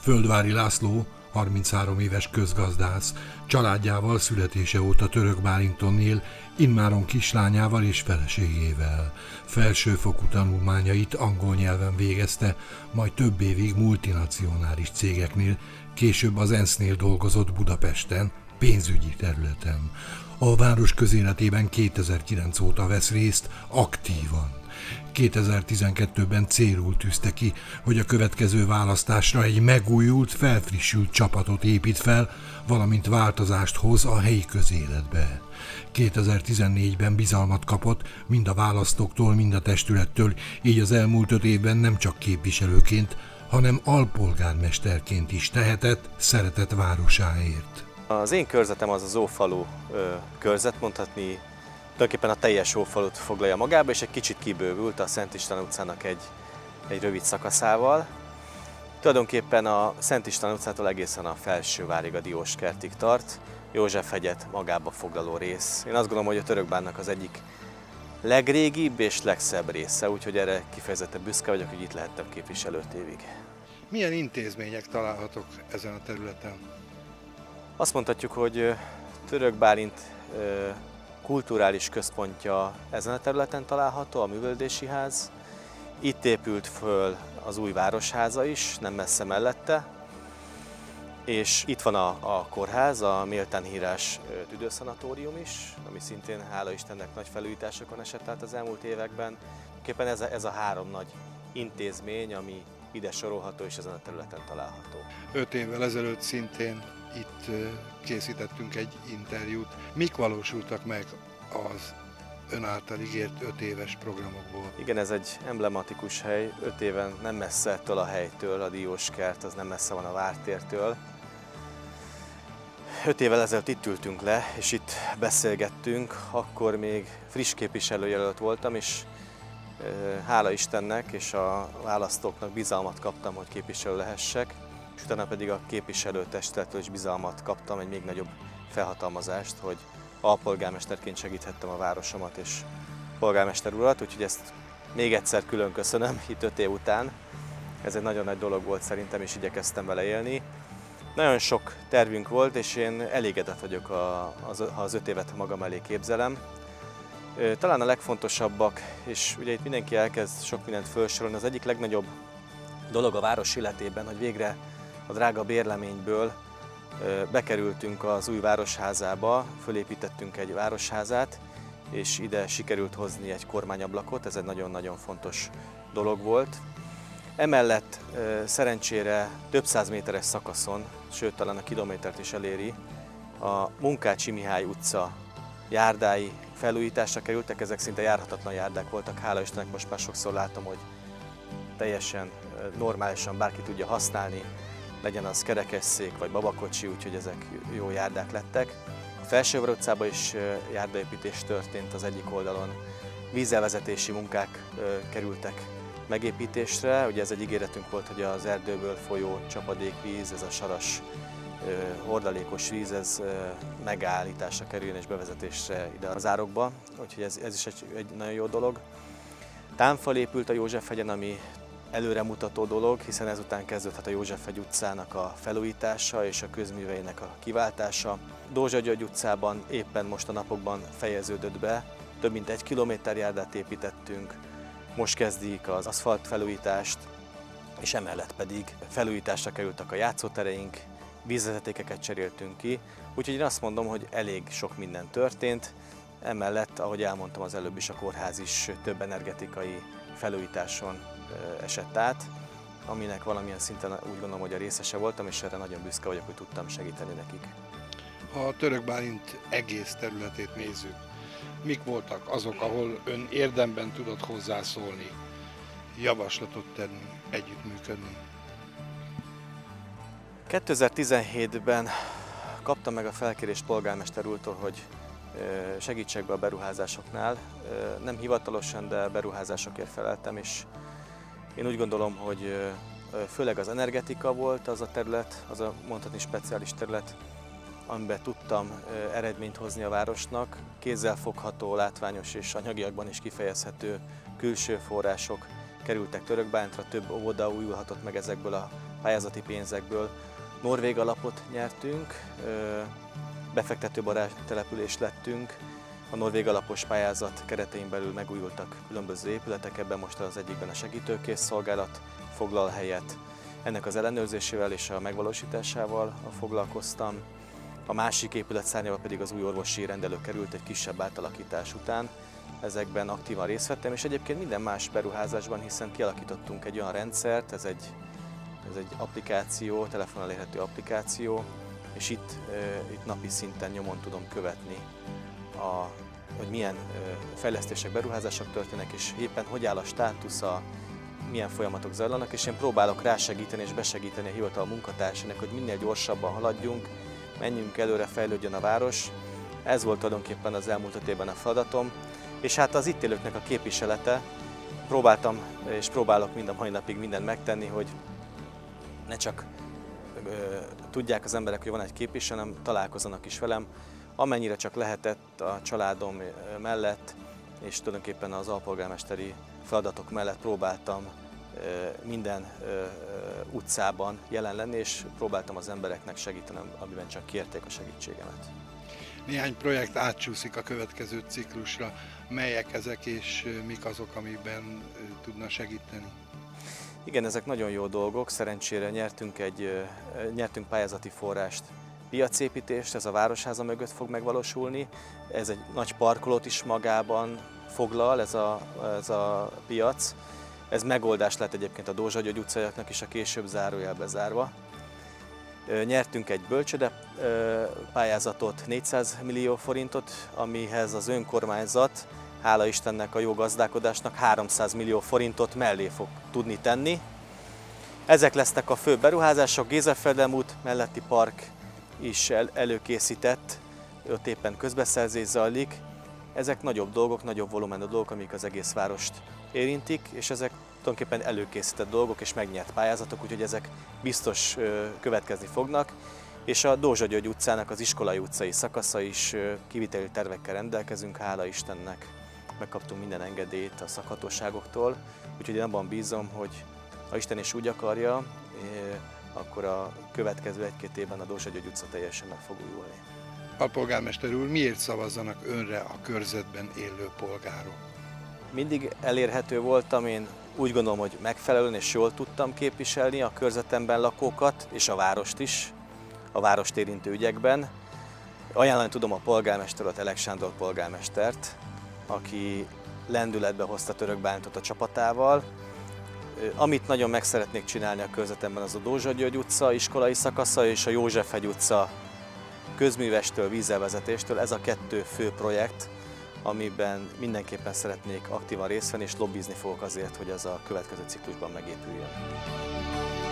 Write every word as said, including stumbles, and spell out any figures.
Földvári László, harminchárom éves közgazdász, családjával születése óta Török Bálinton él, immáron kislányával és feleségével. Felsőfokú tanulmányait angol nyelven végezte, majd több évig multinacionális cégeknél, később az ENSZ-nél dolgozott Budapesten, pénzügyi területen. A város közéletében kétezer-kilenc óta vesz részt aktívan. kétezer-tizenkettőben célul tűzte ki, hogy a következő választásra egy megújult, felfrissült csapatot épít fel, valamint változást hoz a helyi közéletbe. kétezer-tizennégyben bizalmat kapott mind a választóktól, mind a testülettől, így az elmúlt öt évben nem csak képviselőként, hanem alpolgármesterként is tehetett, szeretett városáért. Az én körzetem az az Ófalu körzet, mondhatni tulajdonképpen a teljes Ófalut foglalja magába, és egy kicsit kibővült a Szent István utcának egy, egy rövid szakaszával. Tulajdonképpen a Szent István utcától egészen a Felsővárig, a Dióskertig tart, Józsefhegyet magába foglaló rész. Én azt gondolom, hogy a Törökbánnak az egyik legrégibb és legszebb része, úgyhogy erre kifejezetten büszke vagyok, hogy itt lehettem képviselő öt évig. Milyen intézmények találhatók ezen a területen? Azt mondhatjuk, hogy Török Bálint kulturális központja ezen a területen található, a Művelődési Ház. Itt épült föl az új Városháza is, nem messze mellette. És itt van a, a kórház, a méltán hírás tüdőszanatórium is, ami szintén, hála Istennek, nagy felújításokon esett át az elmúlt években. Képpen ez a, ez a három nagy intézmény, ami ide sorolható és ezen a területen található. Öt évvel ezelőtt szintén itt készítettünk egy interjút. Mik valósultak meg az ön által ígért öt éves programokból? Igen, ez egy emblematikus hely. Öt éven nem messze ettől a helytől, a Dióskert, az nem messze van a Vártértől. Öt évvel ezelőtt itt ültünk le, és itt beszélgettünk, akkor még friss képviselőjelölt voltam, és hála Istennek és a választóknak bizalmat kaptam, hogy képviselő lehessek, és utána pedig a képviselőtestülettől is bizalmat kaptam, egy még nagyobb felhatalmazást, hogy alpolgármesterként segíthettem a városomat és polgármester urat, úgyhogy ezt még egyszer külön köszönöm itt öt év után. Ez egy nagyon nagy dolog volt szerintem, és igyekeztem vele élni. Nagyon sok tervünk volt, és én elégedett vagyok, ha az öt évet magam elé képzelem. Talán a legfontosabbak, és ugye itt mindenki elkezd sok mindent felsorolni, az egyik legnagyobb dolog a város életében, hogy végre a drága bérleményből bekerültünk az új városházába, fölépítettünk egy városházát, és ide sikerült hozni egy kormányablakot, ez egy nagyon-nagyon fontos dolog volt. Emellett szerencsére több száz méteres szakaszon, sőt talán a kilométert is eléri, a Munkácsi Mihály utca járdái felújításra kerültek, ezek szinte járhatatlan járdák voltak, hála Istennek most már sokszor látom, hogy teljesen normálisan bárki tudja használni, legyen az kerekesszék vagy babakocsi, úgyhogy ezek jó járdák lettek. A Felsővár utcában is járdaépítés történt az egyik oldalon, vízelvezetési munkák kerültek megépítésre, ugye ez egy ígéretünk volt, hogy az erdőből folyó csapadékvíz, ez a saras hordalékos víz, ez megállításra kerüljön és bevezetésre ide az árokba, úgyhogy ez, ez is egy, egy nagyon jó dolog. Támfal épült a Józsefhegyen, ami előremutató dolog, hiszen ezután kezdődhet a Józsefhegy utcának a felújítása és a közműveinek a kiváltása. Dózsa György utcában éppen most a napokban fejeződött be, több mint egy kilométer járdát építettünk, most kezdik az aszfalt felújítást, és emellett pedig felújításra kerültek a játszótereink, vízvezetékeket cseréltünk ki, úgyhogy én azt mondom, hogy elég sok minden történt. Emellett, ahogy elmondtam az előbb is, a kórház is több energetikai felújításon esett át, aminek valamilyen szinten úgy gondolom, hogy a részese voltam, és erre nagyon büszke vagyok, hogy tudtam segíteni nekik. Ha a Török Bálint egész területét nézzük, mik voltak azok, ahol ön érdemben tudott hozzászólni, javaslatot tenni, együttműködni? kétezer-tizenhétben kaptam meg a felkérést polgármester úrtól, hogy segítsek be a beruházásoknál. Nem hivatalosan, de beruházásokért feleltem, és én úgy gondolom, hogy főleg az energetika volt az a terület, az a mondhatni speciális terület, amiben tudtam eredményt hozni a városnak. Kézzelfogható, látványos és anyagiakban is kifejezhető külső források kerültek Törökbálintra, több óvoda újulhatott meg ezekből a pályázati pénzekből norvég alapot nyertünk, befektetőbarát település lettünk, a norvég alapos pályázat keretein belül megújultak különböző épületek, ebben most az egyikben a segítőkész szolgálat foglal helyet. Ennek az ellenőrzésével és a megvalósításával foglalkoztam. A másik épület szárnyával pedig az új orvosi rendelő került egy kisebb átalakítás után. Ezekben aktívan részt vettem, és egyébként minden más beruházásban, hiszen kialakítottunk egy olyan rendszert, ez egy, ez egy applikáció, telefonon elérhető applikáció, és itt, itt napi szinten nyomon tudom követni, a, hogy milyen fejlesztések, beruházások történnek, és éppen hogy áll a státusza, milyen folyamatok zajlanak, és én próbálok rásegíteni és besegíteni a hivatal munkatársának, hogy minél gyorsabban haladjunk, menjünk előre, fejlődjön a város. Ez volt tulajdonképpen az elmúlt öt évben a feladatom, és hát az itt élőknek a képviselete. Próbáltam és próbálok mind a mai napig mindent megtenni, hogy ne csak ö, tudják az emberek, hogy van egy képviselő, hanem találkozzanak is velem, amennyire csak lehetett a családom mellett, és tulajdonképpen az alpolgármesteri feladatok mellett próbáltam minden utcában jelen lenni, és próbáltam az embereknek segíteni, amiben csak kérték a segítségemet. Néhány projekt átcsúszik a következő ciklusra. Melyek ezek, és mik azok, amiben tudna segíteni? Igen, ezek nagyon jó dolgok. Szerencsére nyertünk, egy, nyertünk pályázati forrást, piacépítést, ez a Városháza mögött fog megvalósulni. Ez egy nagy parkolót is magában foglal, ez a, ez a piac. Ez megoldás lett egyébként a Dózsa György utcaiaknak is, a később zárójelbe zárva. Nyertünk egy bölcsőde pályázatot, négyszáz millió forintot, amihez az önkormányzat, hála Istennek a jó gazdálkodásnak, háromszáz millió forintot mellé fog tudni tenni. Ezek lesznek a fő beruházások, Géza-Feldem út melletti park is el, előkészített, ott éppen közbeszerzés zajlik. Ezek nagyobb dolgok, nagyobb volumenű dolgok, amik az egész várost érintik, és ezek tulajdonképpen előkészített dolgok és megnyert pályázatok, úgyhogy ezek biztos következni fognak. És a Dózsa György utcának az iskolai utcai szakasza is kiviteli tervekkel rendelkezünk, hála Istennek. Megkaptunk minden engedélyt a szakhatóságoktól, úgyhogy én abban bízom, hogy ha Isten is úgy akarja, akkor a következő egy-két évben a Dózsa György utca teljesen meg fog újulni. Alpolgármester úr, miért szavazzanak önre a körzetben élő polgárok? Mindig elérhető voltam, én úgy gondolom, hogy megfelelően és jól tudtam képviselni a körzetemben lakókat, és a várost is, a várost érintő ügyekben. Ajánlani tudom a polgármesteret, Elek Sándor polgármestert, aki lendületbe hozta Törökbálintot a csapatával. Amit nagyon meg szeretnék csinálni a körzetemben, az a Dózsa György utca iskolai szakasza és a Józsefhegy utca közművestől, vízelvezetéstől. Ez a kettő fő projekt, amiben mindenképpen szeretnék aktívan részt venni, és lobbizni fogok azért, hogy ez a következő ciklusban megépüljön.